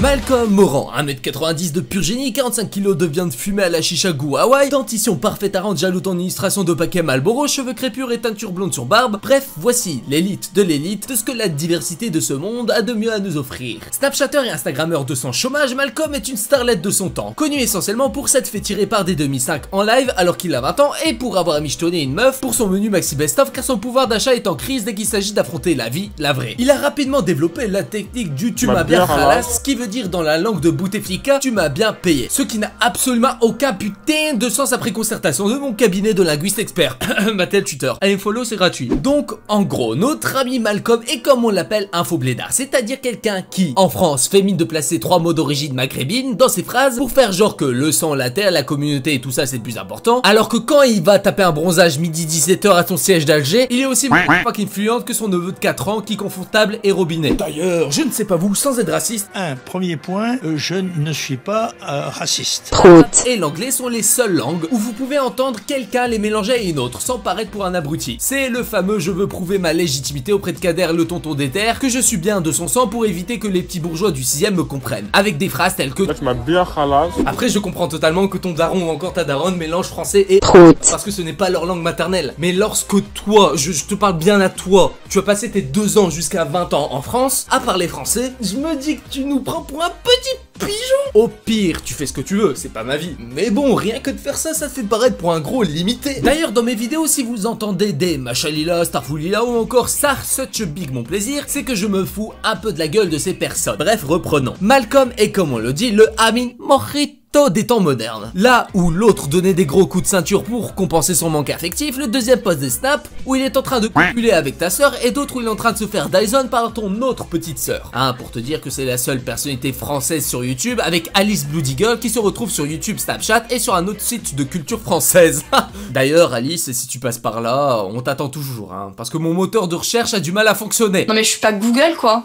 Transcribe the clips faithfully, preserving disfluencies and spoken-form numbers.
Malcolm Moran, un mètre quatre-vingt-dix de pur génie, quarante-cinq kilos de viande fumée à la chicha goût Hawaï, dentition parfaite à rendre jaloux en illustration de paquets Marlboro, cheveux crépus et teinture blonde sur barbe. Bref, voici l'élite de l'élite de ce que la diversité de ce monde a de mieux à nous offrir. Snapchatter et Instagrammeur de son chômage, Malcolm est une starlette de son temps, connu essentiellement pour s'être fait tirer par des demi cinq en live alors qu'il a vingt ans et pour avoir michetonné une meuf pour son menu maxi best-of car son pouvoir d'achat est en crise dès qu'il s'agit d'affronter la vie, la vraie. Il a rapidement développé la technique du tu m'as bien khalas, qui veut dire dans la langue de Bouteflika, tu m'as bien payé. Ce qui n'a absolument aucun putain de sens après concertation de mon cabinet de linguiste expert. Mattel tuteur. Allez follow, c'est gratuit. Donc, en gros, notre ami Malcolm est comme on l'appelle un faux blédard, c'est-à-dire quelqu'un qui, en France, fait mine de placer trois mots d'origine maghrébine dans ses phrases pour faire genre que le sang, la terre, la communauté et tout ça c'est le plus important, alors que quand il va taper un bronzage midi dix-sept heures à son siège d'Alger, il est aussi fucking fluent que son neveu de quatre ans qui confond table et robinet. D'ailleurs, je ne sais pas vous, sans être raciste, un premier point, euh, je ne suis pas euh, raciste. Et l'anglais sont les seules langues où vous pouvez entendre quelqu'un les mélanger à une autre sans paraître pour un abruti. C'est le fameux je veux prouver ma légitimité auprès de Kader le tonton d'éther, que je suis bien de son sang pour éviter que les petits bourgeois du sixième me comprennent. Avec des phrases telles que là, tu m'as bien khalas. Après je comprends totalement que ton daron ou encore ta daronne mélange français et prout parce que ce n'est pas leur langue maternelle. Mais lorsque toi, je, je te parle bien à toi, tu as passé tes deux ans jusqu'à vingt ans en France à parler français, je me dis que tu nous prends pour un petit pigeon. Au pire, tu fais ce que tu veux, c'est pas ma vie. Mais bon, rien que de faire ça, ça te fait paraître pour un gros limité. D'ailleurs, dans mes vidéos, si vous entendez des Machalila, Starfoulila ou encore Star Such a Big Mon Plaisir, c'est que je me fous un peu de la gueule de ces personnes. Bref, reprenons. Malcolm est, comme on le dit, le Amin Mojito des temps modernes. Là où l'autre donnait des gros coups de ceinture pour compenser son manque affectif, le deuxième poste des snaps où il est en train de copuler avec ta sœur et d'autres où il est en train de se faire Dyson par ton autre petite sœur. Hein, pour te dire que c'est la seule personnalité française sur YouTube avec Alice Bloody Girl qui se retrouve sur YouTube, Snapchat et sur un autre site de culture française. D'ailleurs Alice, si tu passes par là, on t'attend toujours, hein, parce que mon moteur de recherche a du mal à fonctionner. Non mais je suis pas Google quoi.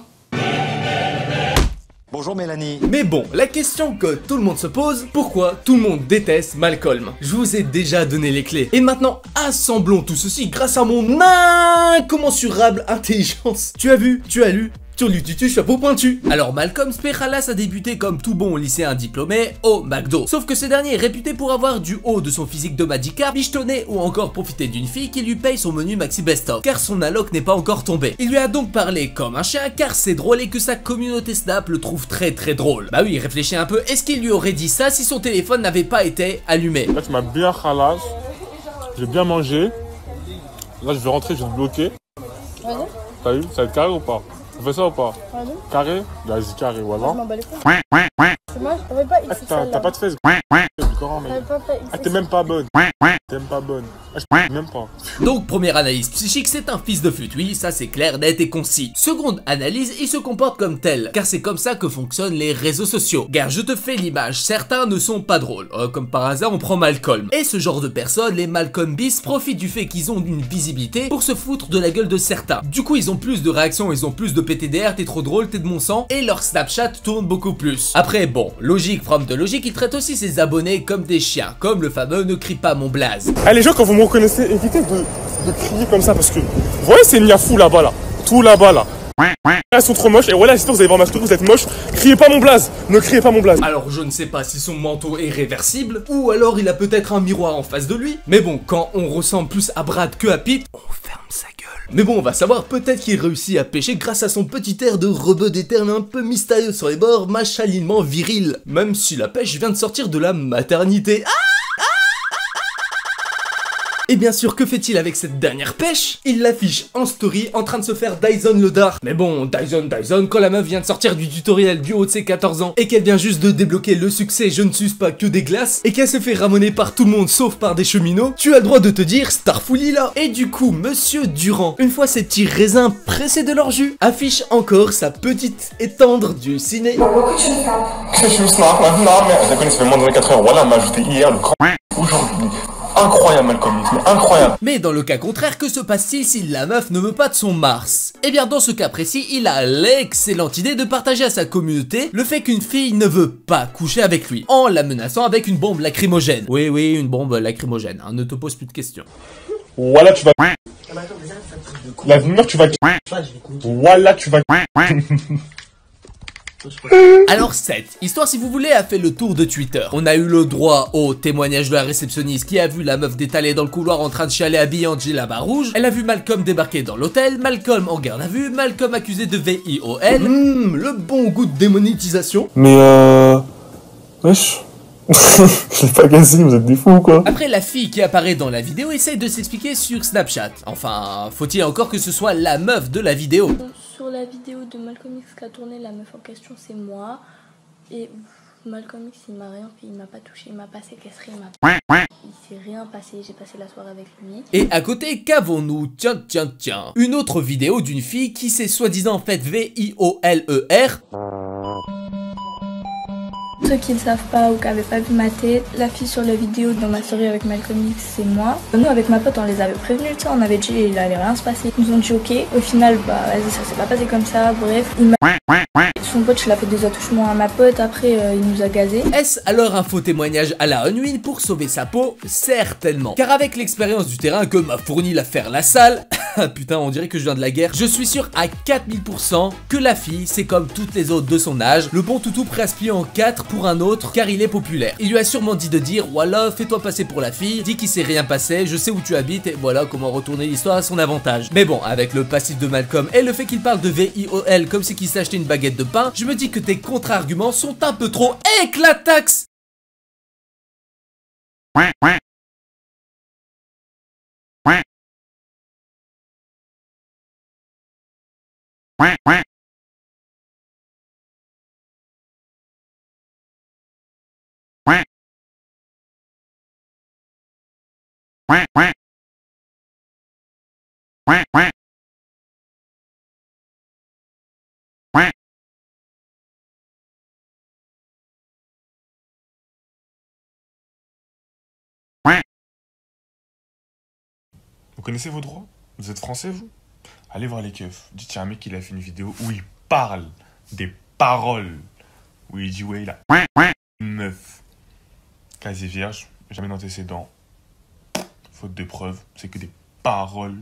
Bonjour Mélanie. Mais bon, la question que tout le monde se pose, pourquoi tout le monde déteste Malcolm? Je vous ai déjà donné les clés. Et maintenant, assemblons tout ceci grâce à mon incommensurable intelligence. Tu as vu, tu as lu, sur du tutu, chapeau pointu. Alors Malcolm Spechalas a débuté comme tout bon lycéen diplômé au McDo. Sauf que ce dernier est réputé pour avoir du haut de son physique de Magikarp, michetonné ou encore profité d'une fille qui lui paye son menu maxi best-of, car son alloc n'est pas encore tombé. Il lui a donc parlé comme un chien car c'est drôle et que sa communauté Snap le trouve très très drôle. Bah oui, réfléchis un peu, est-ce qu'il lui aurait dit ça si son téléphone n'avait pas été allumé? Là tu m'as bien khalas, j'ai bien mangé. Là je vais rentrer, je vais te bloquer. T'as vu, ça va être carré ou pas? On fait ça ou pas? Pardon? Carré? Vas-y, carré, voilà. Je m'en bats les couilles. C'est moi, t'avais pas ah, t'as pas de fesses. Ah, t'es même pas bonne. T'es même pas bonne. Ah, je même pas. Donc, première analyse psychique, c'est un fils de fut. Oui, ça c'est clair, net et concis. Seconde analyse, il se comporte comme tel, car c'est comme ça que fonctionnent les réseaux sociaux. Car je te fais l'image, certains ne sont pas drôles. Euh, comme par hasard, on prend Malcolm. Et ce genre de personnes, les Malcolm bis, profitent du fait qu'ils ont une visibilité pour se foutre de la gueule de certains. Du coup, ils ont plus de réactions, ils ont plus de P T D R, t'es trop drôle, t'es de mon sang, et leur Snapchat tourne beaucoup plus. Après, bon, logique from de logique, il traite aussi ses abonnés comme des chiens, comme le fameux ne crie pas mon blaze. Ah, les gens, quand vous me reconnaissez, évitez de, de crier comme ça parce que vous voyez, c'est Niafou là-bas là, tout là-bas là. Elles sont trop moches et voilà, j'espère que vous allez voir ma story, vous êtes moche. Criez pas mon blaze, ne criez pas mon blaze. Alors je ne sais pas si son manteau est réversible ou alors il a peut-être un miroir en face de lui. Mais bon, quand on ressemble plus à Brad que à Pete, on ferme sa gueule. Mais bon, on va savoir, peut-être qu'il réussit à pêcher grâce à son petit air de rebeu d'éterne un peu mystérieux sur les bords, machalinement viril. Même si la pêche vient de sortir de la maternité. Ah! Et bien sûr, que fait-il avec cette dernière pêche? Il l'affiche en story en train de se faire Dyson le dard. Mais bon, Dyson, Dyson, quand la meuf vient de sortir du tutoriel du haut de ses quatorze ans et qu'elle vient juste de débloquer le succès je ne suce pas que des glaces et qu'elle se fait ramoner par tout le monde sauf par des cheminots, tu as le droit de te dire Starfouli là. Et du coup, monsieur Durand, une fois ces petits raisins pressés de leur jus, affiche encore sa petite et tendre du ciné. Je suis snap maintenant, mais je la connais, ça fait moins de vingt-quatre heures. Voilà, m'a ajouté hier le grand aujourd'hui. Incroyable Malcolm, incroyable. Mais dans le cas contraire, que se passe-t-il si la meuf ne veut pas de son Mars? Eh bien dans ce cas précis, il a l'excellente idée de partager à sa communauté le fait qu'une fille ne veut pas coucher avec lui, en la menaçant avec une bombe lacrymogène. Oui oui, une bombe lacrymogène, hein, ne te pose plus de questions. Voilà, tu vas... L'avenir, tu vas... Voilà, tu vas... Alors sept, histoire si vous voulez a fait le tour de Twitter. On a eu le droit au témoignage de la réceptionniste qui a vu la meuf d'étaler dans le couloir en train de chialer habillée en djellaba rouge. Elle a vu Malcolm débarquer dans l'hôtel, Malcolm en garde à vue, Malcolm accusé de V I O L. Mmh, le bon goût de démonétisation. Mais euh... wesh. Je l'ai pas cassé, vous êtes des fous ou quoi? Après, la fille qui apparaît dans la vidéo essaye de s'expliquer sur Snapchat. Enfin, faut-il encore que ce soit la meuf de la vidéo? Sur la vidéo de Malcolm X qui a tourné, la meuf en question c'est moi. Et Malcolm X il m'a rien fait, il m'a pas touché, il m'a pas séquestré, il m'a... Il s'est rien passé, j'ai passé la soirée avec lui. Et à côté, qu'avons-nous? Tiens, tiens, tiens. Une autre vidéo d'une fille qui s'est soi-disant faite V I O L E R. Ceux qui ne savent pas ou qui n'avaient pas vu ma tête, la fille sur la vidéo dans ma story avec Malcolm X, c'est moi. Nous, avec ma pote, on les avait prévenus, tu sais, on avait dit il allait rien se passer. Ils nous ont dit ok. Au final, bah vas-y, ça s'est pas passé comme ça. Bref, il m'a... Son pote, il a fait des attouchements à ma pote, après euh, il nous a gazé. Est-ce alors un faux témoignage à la Unwin pour sauver sa peau? Certainement. Car avec l'expérience du terrain que m'a fourni l'affaire La Salle, putain, on dirait que je viens de la guerre, je suis sûr à quatre mille pour cent que la fille, c'est comme toutes les autres de son âge, le bon toutou prêt à se plier en quatre pour un autre car il est populaire. Il lui a sûrement dit de dire voilà, fais-toi passer pour la fille, dis qu'il s'est rien passé, je sais où tu habites et voilà comment retourner l'histoire à son avantage. Mais bon, avec le passif de Malcolm et le fait qu'il parle de V I O L comme si qu'il s'achetait une baguette de pain, je me dis que tes contre-arguments sont un peu trop éclatax. Vous connaissez vos droits? Vous êtes français, vous? Allez voir les keufs. Dites, il y a un mec qui a fait une vidéo où il parle des paroles. Où il dit, ouais, il a une meuf. Casier vierge, jamais d'antécédent. Faute de preuves, c'est que des paroles.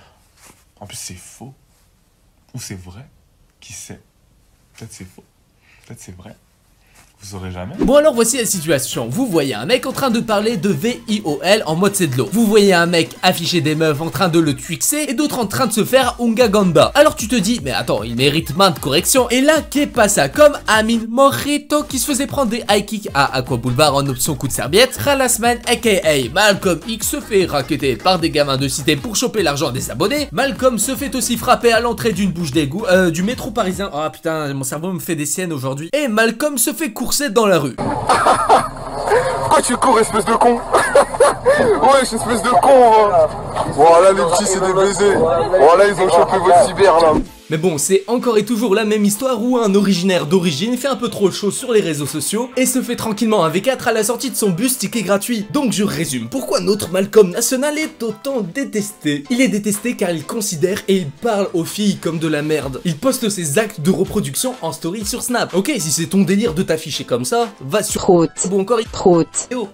En plus, c'est faux. Ou c'est vrai? Qui sait? Peut-être c'est faux. Peut-être c'est vrai. Vous saurez jamais. Bon alors voici la situation, vous voyez un mec en train de parler de V I O L en mode c'est de l'eau. Vous voyez un mec afficher des meufs en train de le twixer et d'autres en train de se faire unga ganda. Alors tu te dis mais attends il mérite main de correction. Et là qu'est pas ça comme Amin Morito qui se faisait prendre des high kicks à Aqua Boulevard en option coup de serviette. Khalasman aka Malcolm X se fait racketter par des gamins de cité pour choper l'argent des abonnés. Malcolm se fait aussi frapper à l'entrée d'une bouche d'égout euh, du métro parisien. Ah putain mon cerveau me fait des siennes aujourd'hui. Et Malcolm se fait courser dans la rue. Pourquoi tu cours, espèce de con? Ouais, espèce de con, hein. Voilà, les petits, c'est des baisers. Voilà, ils ont chopé votre cyber, là. Mais bon, c'est encore et toujours la même histoire où un originaire d'origine fait un peu trop chaud sur les réseaux sociaux et se fait tranquillement un V quatre à la sortie de son bus ticket gratuit. Donc je résume, pourquoi notre Malcolm national est autant détesté? Il est détesté car il considère et il parle aux filles comme de la merde. Il poste ses actes de reproduction en story sur Snap. Ok, si c'est ton délire de t'afficher comme ça, va sur... Troute. Bon encore... Troute. Oh.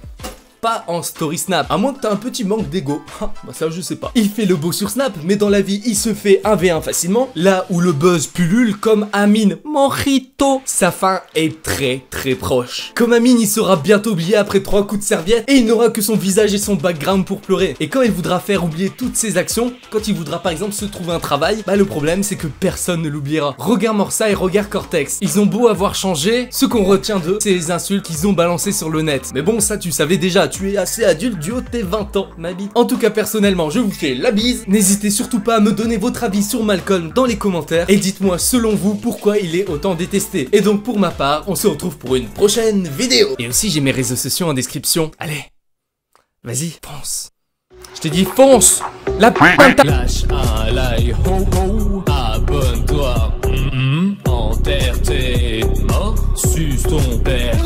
Pas en story Snap, à moins que t'as un petit manque d'ego. Ah, bah ça je sais pas. Il fait le beau sur Snap, mais dans la vie il se fait un v un facilement. Là où le buzz pullule comme Amin Morito, sa fin est très très proche. Comme Amin il sera bientôt oublié après trois coups de serviette et il n'aura que son visage et son background pour pleurer. Et quand il voudra faire oublier toutes ses actions, quand il voudra par exemple se trouver un travail, bah le problème c'est que personne ne l'oubliera. Regarde Morsa et regarde Cortex, ils ont beau avoir changé, ce qu'on retient d'eux c'est les insultes qu'ils ont balancées sur le net. Mais bon ça tu savais déjà. Tu es assez adulte du haut de tes vingt ans, ma bite. En tout cas, personnellement, je vous fais la bise. N'hésitez surtout pas à me donner votre avis sur Malcolm dans les commentaires. Et dites-moi, selon vous, pourquoi il est autant détesté. Et donc, pour ma part, on se retrouve pour une prochaine vidéo. Et aussi, j'ai mes réseaux sociaux en description. Allez, vas-y, fonce. Je t'ai dit, fonce. La putain. Lâche un like, ho ho. Abonne-toi. Mm -hmm. Enterre tes morts. Suce ton père.